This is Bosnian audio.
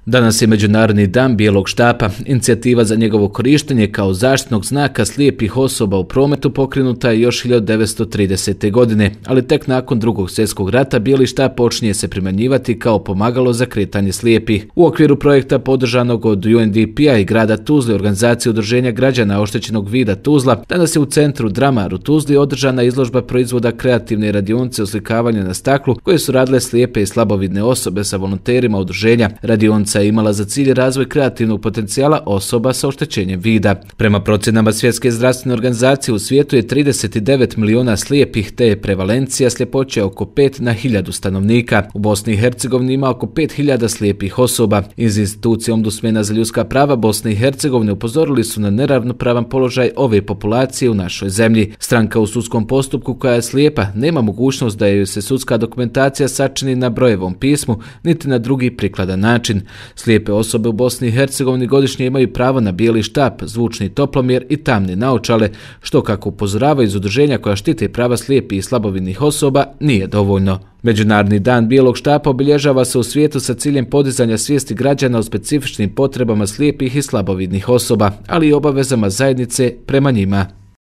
Danas je Međunarodni dan bijelog štapa. Inicijativa za njegovo korištenje kao zaštitnog znaka slijepih osoba u prometu pokrenuta je još 1930. godine, ali tek nakon Drugog svjetskog rata bijeli štap počinje se primjenjivati kao pomagalo za kretanje slijepih. U okviru projekta podržanog od UNDP-a i grada Tuzle, organizacije udruženja građana oštećenog vida Tuzla, danas je u centru Dramar u Tuzli održana izložba proizvoda kreativne radionice oslikavanja na staklu koje su radile slijepe i slabovidne osobe sa volonterima udruženja. Radionica je imala za cilj razvoj kreativnog potencijala osoba sa oštećenjem vida. Prema procjenama Svjetske zdravstvene organizacije u svijetu je 39 miliona slijepih, te je prevalencija sljepoće oko 5 na 1000 stanovnika. U Bosni i Hercegovini ima oko 5000 slijepih osoba. Iz institucije Ombudsmena za ljudska prava Bosne i Hercegovine upozorili su na neravnopravan položaj ove populacije u našoj zemlji. Stranka u sudskom postupku koja je slijepa nema mogućnost da joj se sudska dokumentacija sačini na brojevom pismu, niti na drugi prikladan način. Slijepe osobe u Bosni i Hercegovini godišnje imaju pravo na bijeli štap, zvučni toplomjer i tamne naočale, što, kako upozoravaju iz udruženja koja štite prava slijepih i slabovidnih osoba, nije dovoljno. Međunarodni dan bijelog štapa obilježava se u svijetu sa ciljem podizanja svijesti građana o specifičnim potrebama slijepih i slabovidnih osoba, ali i obavezama zajednice prema njima.